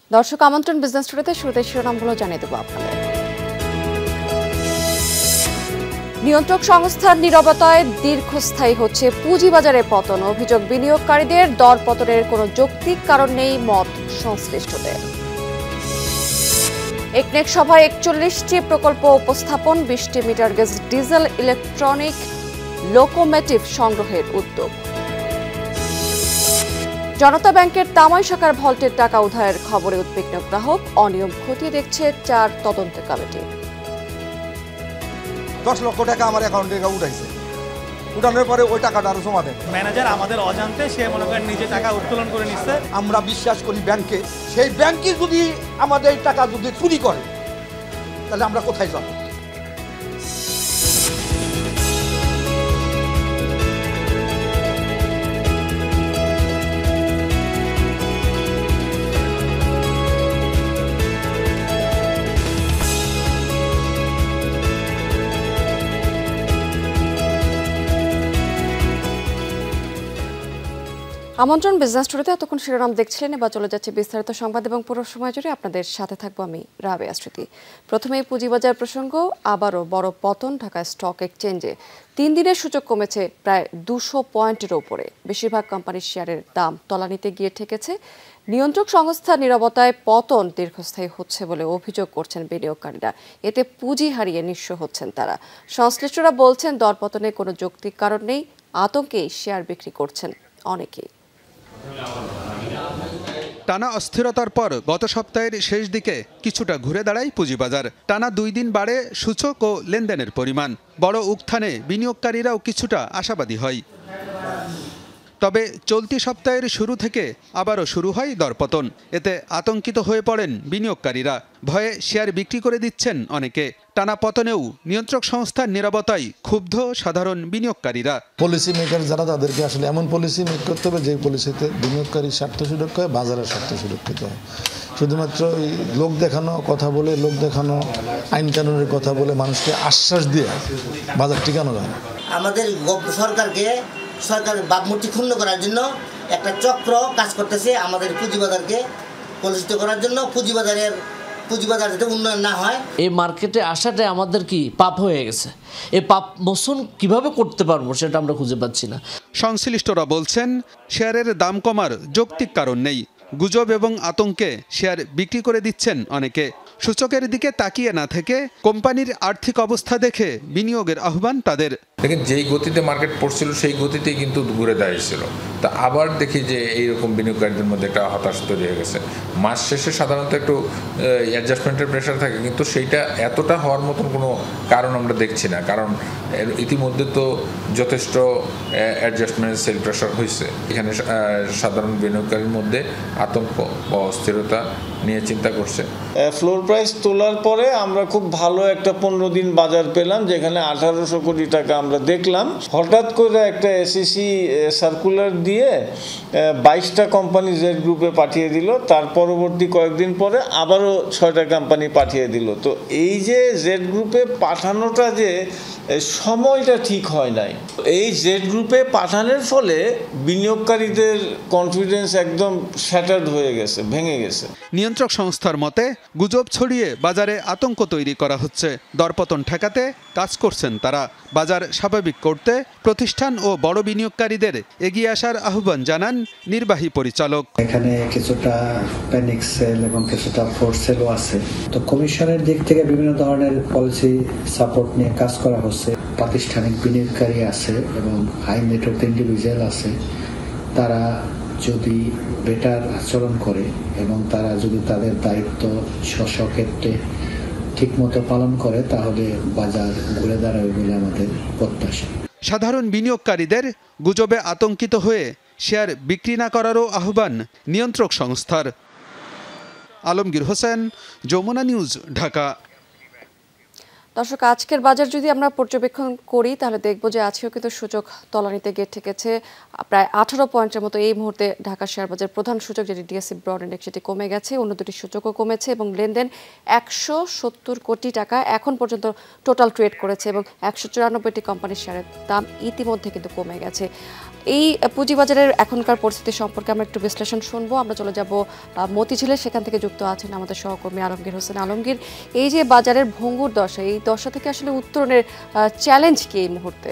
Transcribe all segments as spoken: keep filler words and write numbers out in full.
দর্শক আমন্ত্রণ বিজনেস টুডেতে শুরুতে শিরোনামগুলো জানিয়ে দেব আপনাদের। নিয়ন্ত্রক সংস্থার নীরবতায় দীর্ঘস্থায়ী হচ্ছে পুঁজিবাজারে পতন। অভিযোগ বিনিয়োগকারীদের দর পতনের কোনো যৌক্তিক কারণ নেই মত সংশ্লিষ্টদের। একনেক সভায় একচল্লিশটি প্রকল্প উপস্থাপন, বিশটি meter gauge diesel electronic locomotive সংগ্রহের উদ্যোগ। জনতা ব্যাংকের তামাই শাখার ভল্টের টাকা উদ্ধারের খবরে উদ্বিগ্ন গ্রাহক, অনিয়ম খতিয়ে দেখছে চার তদন্ত কমিটি। দশ লক্ষ টাকা আমার অ্যাকাউন্টে উঠাইছে, উঠানোর পরে ওই টাকাটা আরো জমা দেন ম্যানেজার আমাদের অজান্তে সে মনে করেন নিজে টাকা উত্তোলন করে নিচ্ছে। আমরা বিশ্বাস করি ব্যাংকে, সেই ব্যাংকে যদি আমাদের টাকা যদি চুরি করে তাহলে আমরা কোথায় যাব? আমন্ত্রণ বিজনেস টুডেতে এতক্ষণ শিরোনাম দেখছিলেন, এবার চলে যাচ্ছে বিস্তারিত সংবাদ এবং পুরো সময় জুড়ে আপনাদের সাথে থাকবো আমি রাবেয়া স্মৃতি। প্রথমেই পুঁজিবাজার প্রসঙ্গ। আবারও বড় পতন ঢাকা স্টক এক্সচেঞ্জে। তিন দিনের সূচক কমেছে প্রায় দুশো পয়েন্টের ওপরে। বেশিরভাগ কোম্পানির শেয়ারের দাম তলানিতে গিয়ে ঠেকেছে। নিয়ন্ত্রক সংস্থার নীরবতায় পতন দীর্ঘস্থায়ী হচ্ছে বলে অভিযোগ করছেন বিনিয়োগকারীরা। এতে পুঁজি হারিয়ে নিঃস্ব হচ্ছেন তারা। সংশ্লিষ্টরা বলছেন দরপতনে কোনো যৌক্তিক কারণ নেই, আতঙ্কেই শেয়ার বিক্রি করছেন অনেকেই। টানা অস্থিরতার পর গত সপ্তাহের শেষ দিকে কিছুটা ঘুরে দাঁড়ায় পুঁজিবাজার। টানা দুই দিন বাড়ে সূচক ও লেনদেনের পরিমাণ। বড় উত্থানে বিনিয়োগকারীরাও কিছুটা আশাবাদী হয়। তবে চলতি সপ্তাহের শুরু থেকে আবারও শুরু হয় দরপতন। এতে আতঙ্কিত হয়ে পড়েন বিনিয়োগকারীরা। ভয়ে শেয়ার বিক্রি করে দিচ্ছেন অনেকে। টানা পতনেও নিয়ন্ত্রক সংস্থার নীরবতায় ক্ষুব্ধ সাধারণ বিনিয়োগকারীরা। পলিসি মেকার যারা, তাদেরকে আসলে এমন পলিসি মেক করতে হবে যে পলিসিতে বিনিয়োগকারীর স্বার্থ সুরক্ষা হয়, বাজারের স্বার্থ সুরক্ষিত হয়। শুধুমাত্র ওই লোক দেখানো কথা বলে, লোক দেখানো আইন কানুনের কথা বলে মানুষকে আশ্বাস দিয়ে বাজার টিকানো যায়। আমাদের সরকারকে সরকারের ভাবমূর্তি ক্ষুণ্ণ করার জন্য একটা চক্র কাজ করতেছে, আমাদের পুঁজিবাজারকে কলুষিত করার জন্য। পুঁজিবাজারের পুঁজিবাজার যাতে উন্নয়ন না হয়, এই মার্কেটে আসাটা আমাদের কি পাপ হয়ে গেছে। এই পাপ মোচন কিভাবে করতে পারবো সেটা আমরা খুঁজে পাচ্ছি না। সংশ্লিষ্টরা বলছেন শেয়ারের দাম কমার যৌক্তিক কারণ নেই। গুজব এবং আতঙ্কে শেয়ার বিক্রি করে দিচ্ছেন অনেকে। সূচকের দিকে তাকিয়ে না থেকে কোম্পানির আর্থিক অবস্থা দেখে বিনিয়োগের আহ্বান তাদের। দেখেন, যেই গতিতে মার্কেট পড়ছিল সেই গতিতেই কিন্তু ঘুরে দাঁড়িয়েছিল। তা আবার দেখি যে এইরকম বিনিয়োগকারীদের মধ্যে একটা হতাশ তৈরি হয়ে গেছে। মাস শেষে সাধারণত একটু অ্যাডজাস্টমেন্টের প্রেশার থাকে, কিন্তু সেইটা এতটা হওয়ার মতন কোনো কারণ আমরা দেখছি না। কারণ ইতিমধ্যে তো যথেষ্ট অ্যাডজাস্টমেন্ট সেল প্রেশার হয়েছে। এখানে সাধারণ বিনিয়োগকারীর মধ্যে আতঙ্ক বা অস্থিরতা নিয়ে চিন্তা করছে। ফ্লোর প্রাইস তোলার পরে আমরা খুব ভালো একটা পনেরো দিন বাজার পেলাম, যেখানে আঠারোশো কোটি টাকা আমরা দেখলাম। হঠাৎ করে একটা এসইসি সার্কুলার দিয়ে বাইশটা কোম্পানি জেড গ্রুপে পাঠিয়ে দিল। তার পরবর্তী কয়েকদিন পরে আবারও ছয়টা কোম্পানি পাঠিয়ে দিল। তো এই যে জেড গ্রুপে পাঠানোটা যে সময়টা ঠিক হয় নাই। এই জেড গ্রুপে পাঠানোর ফলে বিনিয়োগকারীদের কনফিডেন্স একদম শ্যাটার্ড হয়ে গেছে, ভেঙে গেছে। নিয়ন্ত্রক সংস্থার মতে গুজব ছড়িয়ে বাজারে আতঙ্ক তৈরি করা হচ্ছে। দরপতন ঠেকাতে কাজ করছেন তারা। বাজার স্বাভাবিক করতে প্রতিষ্ঠান ও বড় বিনিয়োগকারীদের এগিয়ে আসার আহ্বান জানান নির্বাহী পরিচালক। এখানে কিছুটা প্যানিক সেল এবং কিছুটা ফোর্স সেলও আছে। তো কমিশনের দিক থেকে বিভিন্ন ধরনের পলিসি সাপোর্ট নিয়ে কাজ করা হচ্ছে। প্রাতিষ্ঠানিক বিনিয়োগকারী আছে এবং হাই নেটওয়ার্থ ইন্ডিভিজুয়াল আছে। তারা যদি বেটার আচরণ করে এবং তারা যদি তাদের দায়িত্ব স্বক্ষেত্রে ঠিকমতো পালন করে, তাহলে বাজার ঘুরে দাঁড়াবে বলে আমাদের প্রত্যাশা। সাধারণ বিনিয়োগকারীদের গুজবে আতঙ্কিত হয়ে শেয়ার বিক্রি না করারও আহ্বান নিয়ন্ত্রক সংস্থার। আলমগীর হোসেন, যমুনা নিউজ, ঢাকা। দর্শক, আজকের বাজার যদি আমরা পর্যবেক্ষণ করি তাহলে দেখব যে আজকেও কিন্তু সূচক তলানিতে গিয়ে ঠেকেছে প্রায় আঠারো পয়েন্টের মতো। এই মুহূর্তে ঢাকা শেয়ার বাজার প্রধান সূচক যেটি ডিএসসি ব্রড ইন্ডেক্স সেটি কমে গেছে, অন্য দুটি সূচকও কমেছে এবং লেনদেন একশো সত্তর কোটি টাকা এখন পর্যন্ত টোটাল ট্রেড করেছে এবং একশো চুরানব্বইটি কোম্পানির শেয়ারের দাম ইতিমধ্যে কিন্তু কমে গেছে। এই পুঁজিবাজারের এখনকার পরিস্থিতি সম্পর্কে আমরা একটু বিশ্লেষণ শুনবো। আমরা চলে যাব মতিঝিলে, সেখান থেকে যুক্ত আছেন আমাদের সহকর্মী আলমগীর হোসেন। আলমগীর, এই যে বাজারের ভঙ্গুর দশা, এই দশা থেকে আসলে উত্তরণের চ্যালেঞ্জ কি এই মুহূর্তে?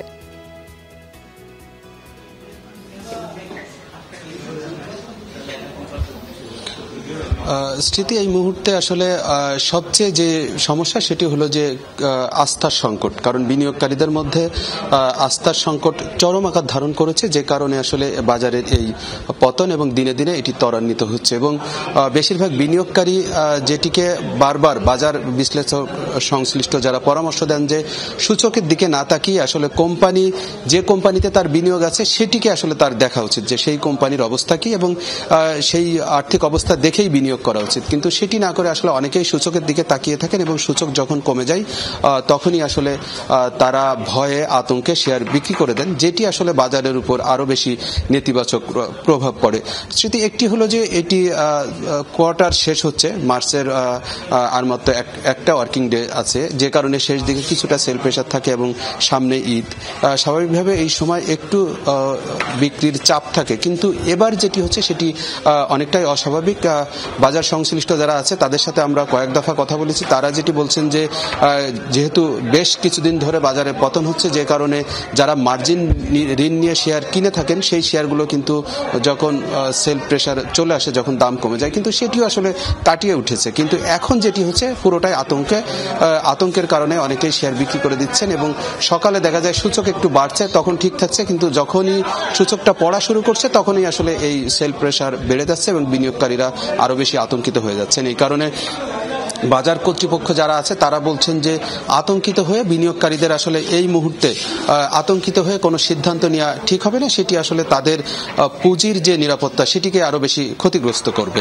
স্মৃতি, এই মুহূর্তে আসলে সবচেয়ে যে সমস্যা সেটি হলো যে আস্থার সংকট। কারণ বিনিয়োগকারীদের মধ্যে আস্থার সংকট চরম আকার ধারণ করেছে, যে কারণে আসলে বাজারের এই পতন এবং দিনে দিনে এটি ত্বরান্বিত হচ্ছে। এবং বেশিরভাগ বিনিয়োগকারী যেটিকে বারবার বাজার বিশ্লেষক সংশ্লিষ্ট যারা পরামর্শ দেন যে সূচকের দিকে না তাকিয়ে আসলে কোম্পানি, যে কোম্পানিতে তার বিনিয়োগ আছে সেটিকে আসলে তার দেখা উচিত, যে সেই কোম্পানির অবস্থা কি এবং সেই আর্থিক অবস্থা দেখেই বিনিয়োগ করা উচিত। কিন্তু সেটি না করে আসলে অনেকেই সূচকের দিকে তাকিয়ে থাকেন এবং সূচক যখন কমে যায় তখনই আসলে তারা ভয়ে আতঙ্কে শেয়ার বিক্রি করে দেন, যেটি আসলে বাজারের উপর আরো বেশি নেতিবাচক প্রভাব পড়ে। স্মৃতি, একটি হলো যে এটি কোয়ার্টার শেষ হচ্ছে, মার্চের আর মাত্র একটা ওয়ার্কিং ডে আছে, যে কারণে শেষ দিকে কিছুটা সেল প্রেশার থাকে এবং সামনে ঈদ। স্বাভাবিকভাবে এই সময় একটু বিক্রির চাপ থাকে, কিন্তু এবার যেটি হচ্ছে সেটি অনেকটাই অস্বাভাবিক। বাজার সংশ্লিষ্ট যারা আছে তাদের সাথে আমরা কয়েক দফা কথা বলেছি, তারা যেটি বলছেন যে যেহেতু বেশ কিছুদিন ধরে বাজারে পতন হচ্ছে, যে কারণে যারা মার্জিন ঋণ নিয়ে শেয়ার কিনে থাকেন সেই শেয়ারগুলো কিন্তু যখন সেল প্রেশার চলে আসে, যখন দাম কমে যায়, কিন্তু সেটিও আসলে কাটিয়ে উঠেছে। কিন্তু এখন যেটি হচ্ছে পুরোটাই আতঙ্কে আতঙ্কের কারণে অনেকেই শেয়ার বিক্রি করে দিচ্ছেন এবং সকালে দেখা যায় সূচক একটু বাড়ছে, তখন ঠিক থাকছে, কিন্তু যখনই সূচকটা পড়া শুরু করছে তখনই আসলে এই সেল প্রেশার বেড়ে যাচ্ছে এবং বিনিয়োগকারীরা আরো বেশি আতঙ্কিত হয়ে যাচ্ছেন। এই কারণে বাজার কর্তৃপক্ষ যারা আছে তারা বলছেন যে আতঙ্কিত হয়ে বিনিয়োগকারীদের আসলে এই মুহূর্তে আতঙ্কিত হয়ে কোনো সিদ্ধান্ত নেওয়া ঠিক হবে না, সেটি আসলে তাদের পুঁজির যে নিরাপত্তা সেটিকে আরো বেশি ক্ষতিগ্রস্ত করবে।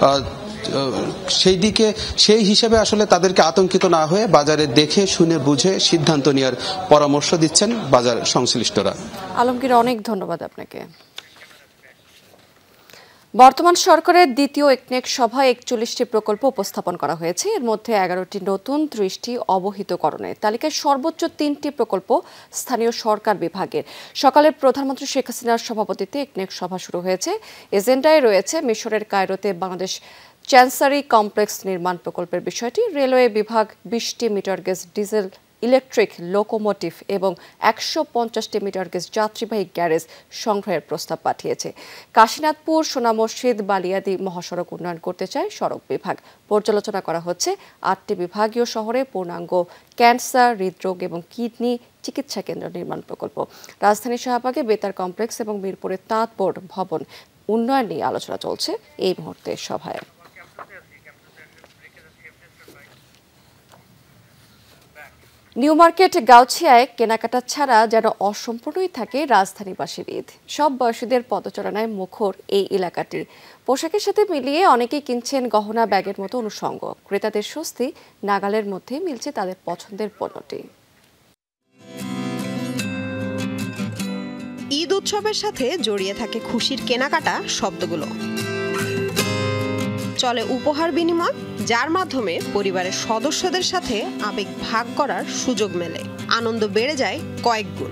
সেই দিকে সেই হিসেবে আসলে তাদেরকে আতঙ্কিত না হয়ে বাজারে দেখে শুনে বুঝে সিদ্ধান্ত নেওয়ার পরামর্শ দিচ্ছেন বাজার সংশ্লিষ্টরা। আলমগীর, অনেক ধন্যবাদ আপনাকে। বর্তমান সরকারের দ্বিতীয় একনেক সভায় একচল্লিশটি প্রকল্প উপস্থাপন করা হয়েছে। এর মধ্যে এগারোটি নতুন, ত্রিশটি অবহিতকরণের তালিকায় সর্বোচ্চ তিনটি প্রকল্প স্থানীয় সরকার বিভাগের। সকালে প্রধানমন্ত্রী শেখ হাসিনার সভাপতিত্বে একনেক সভা শুরু হয়েছে। এজেন্ডায় রয়েছে মিশরের কায়রোতে বাংলাদেশ চ্যান্সারি কমপ্লেক্স নির্মাণ প্রকল্পের বিষয়টি, রেলওয়ে বিভাগ বিশটি meter gauge diesel electric locomotive এবং একশো পঞ্চাশটি মিটার গেজ যাত্রীবাহী গ্যারেজ সংগ্রহের প্রস্তাব পাঠিয়েছে। কাশীনাথপুর, সোনা মসজিদ, বালিয়াদি মহাসড়ক উন্নয়ন করতে চায় সড়ক বিভাগ। পর্যালোচনা করা হচ্ছে আটটি বিভাগীয় শহরে পূর্ণাঙ্গ ক্যান্সার, হৃদরোগ এবং কিডনি চিকিৎসা কেন্দ্র নির্মাণ প্রকল্প। রাজধানী শাহবাগে বেতার কমপ্লেক্স এবং মিরপুরে তাঁত বোর্ড ভবন উন্নয়ন নিয়ে আলোচনা চলছে এই মুহূর্তে সভায়। নিউ মার্কেট গাউছিয়ায় কেনাকাটা ছাড়া যেন অসম্পূর্ণই থাকে রাজধানীবাসীর ঈদ। সব বয়সীদের পদচারণায় মুখর এই এলাকাটি। পোশাকের সাথে মিলিয়ে অনেকেই কিনছেন গহনা, ব্যাগের মতো অনুষঙ্গ। ক্রেতাদের স্বস্তি, নাগালের মধ্যে মিলছে তাদের পছন্দের পণ্যটি। ঈদ উৎসবের সাথে জড়িয়ে থাকে খুশির কেনাকাটা শব্দগুলো। চলে উপহার বিনিময়, যার মাধ্যমে পরিবারের সদস্যদের সাথে আবেগ ভাগ করার সুযোগ মেলে। আনন্দ বেড়ে যায় কয়েক গুণ।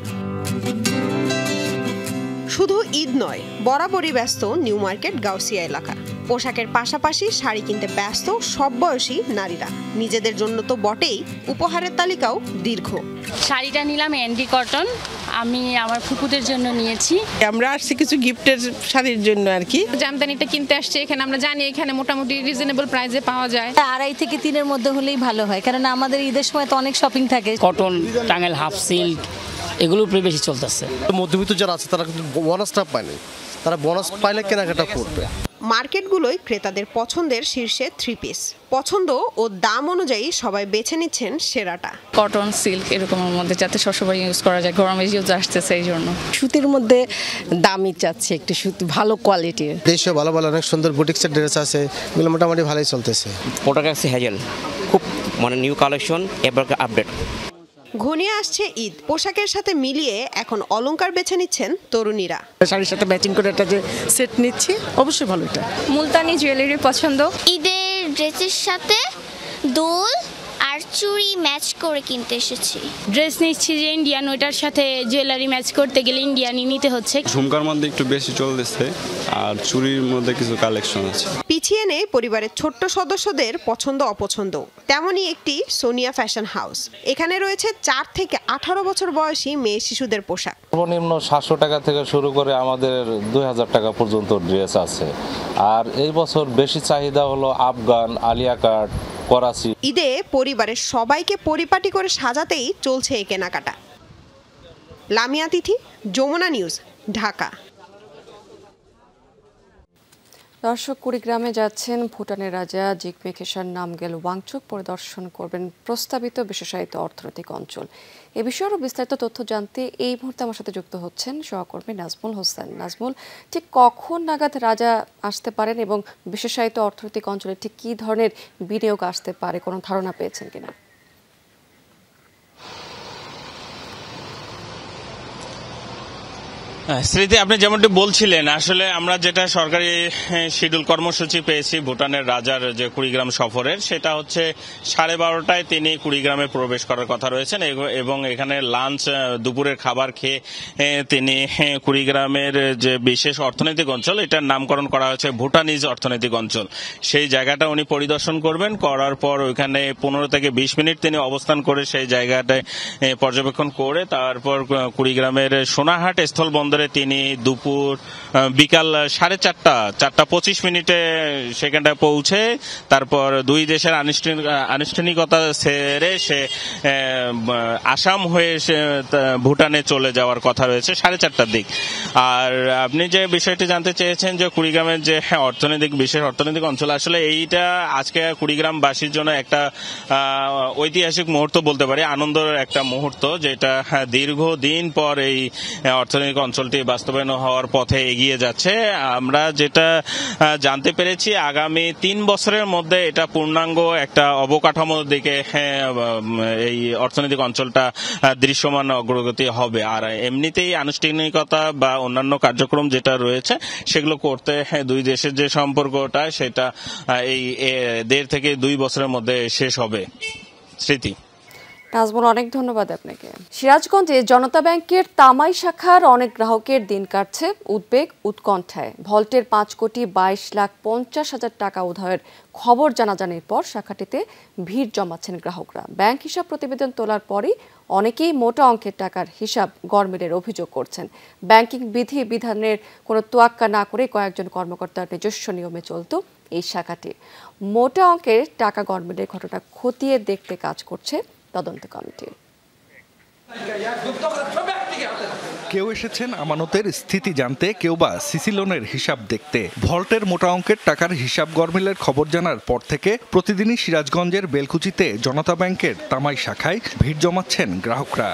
শুধু ঈদ নয়, বরাবরই ব্যস্ত নিউ মার্কেট গাউসিয়া এলাকা। পোশাকের পাশাপাশি শাড়ি কিনতে ব্যস্ত সব বয়সী নারীরা। নিজেদের জন্য তো বটেই, উপহারের তালিকাও দীর্ঘ। শাড়িটা নিলাম এন্ডি কটন, আমি আমার ফুপুদের জন্য নিয়েছি। আমরা আসছি কিছু গিফটের শাড়ির জন্য আর কি। জামদানিটা কিনতে আসছে এখানে, আমরা জানি এখানে মোটামুটি রিজনেবল প্রাইসে পাওয়া যায়। আড়াই থেকে তিনের মধ্যে হলেই ভালো হয়, কারণ আমাদের ঈদের সময় তো অনেক শপিং থাকে। কটন, টাঙ্গাইল হাফ সিল্ক এগুলোর উপরে বেশি চলতেছে। মধ্যবিত্ত যারা আছে তারা কিন্তু বোনাসটা পায়নি, তারা বোনাস পাইলে কেনাকাটা করবে। মার্কেটগুলোয় ক্রেতাদের পছন্দের শীর্ষে থ্রি পিস। পছন্দ ও দাম অনুযায়ী সবাই বেছে নিচ্ছেন সেরাটা। কটন, সিল্ক এরকমের মধ্যে যাতে সবসময় ইউজ করা যায়, গরমে ইউজ আসতেছে এই জন্য। সুতির মধ্যে দামি চাচ্ছি, একটু সুতি ভালো কোয়ালিটির। দেশীয় ভালো ভালো অনেক সুন্দর বুটিক্সের ড্রেস আছে, এগুলো মোটামুটি ভালোই চলতেছে। প্রোডাক্ট আছে হ্যাজেল, খুব মানে নিউ কালেকশন, এবার আপডেট। ঘনিয়ে আসছে ঈদ, পোশাকের সাথে মিলিয়ে এখন অলংকার বেছে নিচ্ছেন তরুণীরা। শাড়ির সাথে ম্যাচিং করে একটা যে সেট নিচ্ছি, অবশ্যই ভালো। এটা মুলতানি জুয়েলারি পছন্দ। ঈদের ড্রেসের সাথে দুল আর চুড়ি ম্যাচ করে কিনতে এসেছি। ড্রেস নিচ্ছি যে ইন্ডিয়ান, ওইটার সাথে জুয়েলারি ম্যাচ করতে গেলে ইন্ডিয়ানই নিতে হচ্ছে। ঝুমকার মধ্যে একটু বেশি চলতেছে আর চুড়ির মধ্যে কিছু কালেকশন আছে। পিছিয়ে নেই পরিবারের ছোট্ট সদস্যদের পছন্দ অপছন্দ। তেমনই একটি সোনিয়া ফ্যাশন হাউস। এখানে রয়েছে চার থেকে আঠারো বছর বয়সী মেয়ে শিশুদের পোশাক। সর্বনিম্ন সাতশো টাকা থেকে শুরু করে আমাদের দুই হাজার টাকা পর্যন্ত ড্রেস আছে। আর এই বছর বেশি চাহিদা হলো আফগান, আলিয়া কাট, করাচি। ঈদে পরিবারের সবাইকে পরিপাটি করে সাজাতেই চলছে এই কেনাকাটা। লামিয়া তিথি, যমুনা নিউজ, ঢাকা। দর্শক, কুড়িগ্রামে যাচ্ছেন ভুটানের রাজা জিগমে খেসার নামগেল ওয়াংচুক পরিদর্শন করবেন প্রস্তাবিত বিশেষায়িত অর্থনৈতিক অঞ্চল। এ বিষয়ে আরও বিস্তারিত তথ্য জানতে এই মুহূর্তে আমার সাথে যুক্ত হচ্ছেন সহকর্মী নাজমুল হোসেন। নাজমুল, ঠিক কখন নাগাদ রাজা আসতে পারেন এবং বিশেষায়িত অর্থনৈতিক অঞ্চলে ঠিক কী ধরনের বিনিয়োগ আসতে পারে, কোনো ধারণা পেয়েছেন কিনা? স্মৃতি, আপনি যেমনটি বলছিলেন, আসলে আমরা যেটা সরকারি শিডিউল কর্মসূচি পেয়েছি ভুটানের রাজার যে কুড়িগ্রাম সফরের, সেটা হচ্ছে সাড়ে বারোটায় তিনি কুড়িগ্রামে প্রবেশ করার কথা রয়েছেন এবং এখানে লাঞ্চ দুপুরের খাবার খেয়ে তিনি কুড়িগ্রামের যে বিশেষ অর্থনৈতিক অঞ্চল, এটার নামকরণ করা হয়েছে ভুটানিজ অর্থনৈতিক অঞ্চল, সেই জায়গাটা উনি পরিদর্শন করবেন। করার পর ওইখানে পনেরো থেকে বিশ মিনিট তিনি অবস্থান করে সেই জায়গাটায় পর্যবেক্ষণ করে তারপর কুড়িগ্রামের সোনাহাট স্থলবন্দর তিনি দুপুর বিকাল সাড়ে চারটা চারটা পঁচিশ মিনিটে সেখানটায় পৌঁছে তারপর দুই দেশের আনুষ্ঠানিকতা সেরে সে আসাম হয়ে ভুটানে চলে যাওয়ার কথা রয়েছে সাড়ে চারটার দিক। আর আপনি যে বিষয়টি জানতে চেয়েছেন যে কুড়িগ্রামের যে অর্থনৈতিক বিশেষ অর্থনৈতিক অঞ্চল, আসলে এইটা আজকে কুড়িগ্রামবাসীর জন্য একটা ঐতিহাসিক মুহূর্ত বলতে পারি, আনন্দের একটা মুহূর্ত, যেটা দীর্ঘদিন পর এই অর্থনৈতিক অঞ্চলটি বাস্তবায়ন হওয়ার পথে এগিয়ে যাচ্ছে। আমরা যেটা জানতে পেরেছি আগামী তিন বছরের মধ্যে এটা পূর্ণাঙ্গ একটা অবকাঠামোর দিকে এই অর্থনৈতিক অঞ্চলটা দৃশ্যমান অগ্রগতি হবে। আর এমনিতেই আনুষ্ঠানিকতা বা অন্যান্য কার্যক্রম যেটা রয়েছে সেগুলো করতে দুই দেশের যে সম্পর্কটা সেটা এই দেড় থেকে দুই বছরের মধ্যে শেষ হবে। স্মৃতি। নাজমুল, অনেক ধন্যবাদ আপনাকে। সিরাজগঞ্জে জনতা ব্যাংকের তামাই শাখার অনেক গ্রাহকের দিন কাটছে উদ্বেগ উৎকণ্ঠায়। ভল্টের পাঁচ কোটি বাইশ লাখ পঞ্চাশ হাজার টাকা উধারের খবর জানাজানির পর শাখাটিতে ভিড় জমাচ্ছেন গ্রাহকরা। ব্যাংক হিসাব প্রতিবেদন তোলার পরই অনেকেই মোটা অঙ্কের টাকার হিসাব গরমিলের অভিযোগ করছেন। ব্যাংকিং বিধি বিধানের কোনো তোয়াক্কা না করে কয়েকজন কর্মকর্তার নিজস্ব নিয়মে চলত এই শাখাটি। মোটা অঙ্কের টাকা গরমিলের ঘটনা খতিয়ে দেখতে কাজ করছে তদন্ত কমিটি। কেউ এসেছেন আমানতের স্থিতি জানতে, কেউ বা সিসি লোনের হিসাব দেখতে। ভল্টের মোটা অঙ্কের টাকার হিসাব গরমিলের খবর জানার পর থেকে প্রতিদিনই সিরাজগঞ্জের বেলকুচিতে জনতা ব্যাংকের তামাই শাখায় ভিড় জমাচ্ছেন গ্রাহকরা।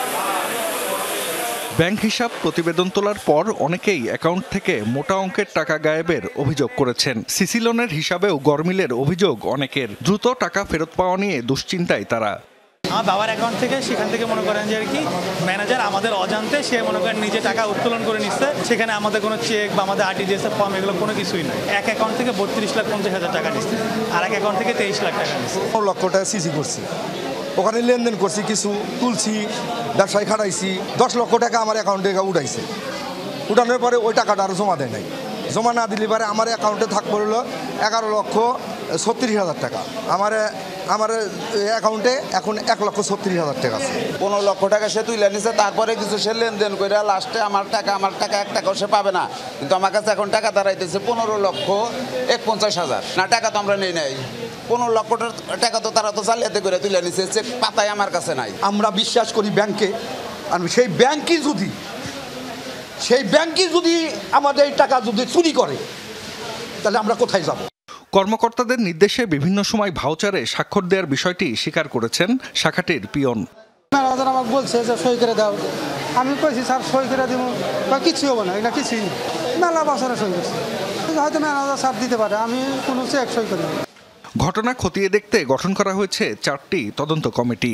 ব্যাংক হিসাব প্রতিবেদন তোলার পর অনেকেই অ্যাকাউন্ট থেকে মোটা অঙ্কের টাকা গায়েবের অভিযোগ করেছেন। সিসি লোনের হিসাবেও গরমিলের অভিযোগ অনেকের। দ্রুত টাকা ফেরত পাওয়া নিয়ে দুশ্চিন্তায় তারা। আমার বাবার অ্যাকাউন্ট থেকে সেখান থেকে মনে করেন যে আর কি ম্যানেজার আমাদের অজান্তে সে মনে করেন নিজে টাকা উত্তোলন করে নিচ্ছে। সেখানে আমাদের কোনো চেক বা আমাদের আরটিজিএস ফর্ম এগুলো কোনো কিছুই নয়। এক অ্যাকাউন্ট থেকে বত্রিশ লাখ পঞ্চাশ হাজার টাকা নিচ্ছে, আর এক অ্যাকাউন্ট থেকে তেইশ লাখ টাকা নিচ্ছে। লক্ষ টাকা সিসি করছি, ওখানে লেনদেন করছি, কিছু তুলছি, ব্যবসায় খাটাইছি। দশ লক্ষ টাকা আমার অ্যাকাউন্টে উঠাইছে। উঠানোর পরে ওই টাকাটা আরও জমা দেয় নাই। জমা না দিলে পরে আমার অ্যাকাউন্টে থাকবে হলো এগারো লক্ষ ছত্রিশ হাজার টাকা। আমার আমার অ্যাকাউন্টে এখন এক লক্ষ ছত্রিশ হাজার টাকা আছে। পনেরো লক্ষ টাকা সে তুলে নিছে, তারপরে কিছু সে লেনদেন করে লাস্টে আমার টাকা আমার টাকা এক টাকাও সে পাবে না। কিন্তু আমার কাছে এখন টাকা দাঁড়াইতেছে পনেরো লক্ষ এক পঞ্চাশ হাজার না। টাকা তো আমরা নেই নাই, পনেরো লক্ষ টাকা তো তারা তো জালিয়াতি করে তুলে নিছে, চেক পাতায় আমার কাছে নাই। আমরা বিশ্বাস করি ব্যাংকে, আর সেই ব্যাংকই যদি সেই ব্যাংকই যদি আমাদের টাকা যদি চুরি করে তাহলে আমরা কোথায় যাব? কর্মকর্তাদের নির্দেশে বিভিন্ন সময় ভাউচারে স্বাক্ষর দেওয়ার বিষয়টি স্বীকার করেছেন শাখাটির পিয়ন। ম্যানেজার আমাকে বলছে যে সই করে দাও, আমি কইছি স্যার সই করে দিব বা কিছু হবে না, এটা কিছুই না। মেলা বছরে সই করছি, হয়তো ম্যানেজার স্যার দিতে পারে, আমি কোনো চেক সই করি না। ঘটনা খতিয়ে দেখতে গঠন করা হয়েছে চারটি তদন্ত কমিটি।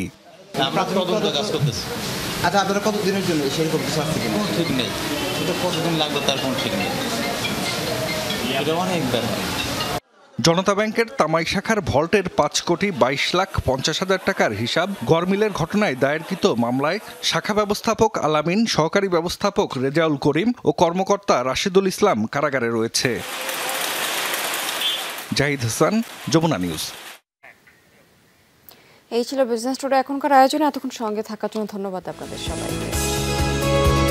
আচ্ছা, আপনারা কত দিনের জন্য সেরকম কিছু আছে কিনা? ঠিক নেই, এটা কতদিন লাগবে তার কোনো ঠিক নেই, এটা অনেক ব্যাপার। জনতা ব্যাংকের তামাই শাখার ভল্টের পাঁচ কোটি বাইশ লাখ পঞ্চাশ হাজার টাকার হিসাব গড়মিলের ঘটনায় দায়েরকৃত মামলায় শাখা ব্যবস্থাপক আলামিন, সহকারী ব্যবস্থাপক রেজাউল করিম ও কর্মকর্তা রাশিদুল ইসলাম কারাগারে রয়েছে। জাহিদ হাসান, যমুনা নিউজ। এই ছিল বিজনেস টুডে এখনকার আয়োজনে। এতক্ষণ সঙ্গে থাকার জন্য ধন্যবাদ আপনাদের সবাইকে।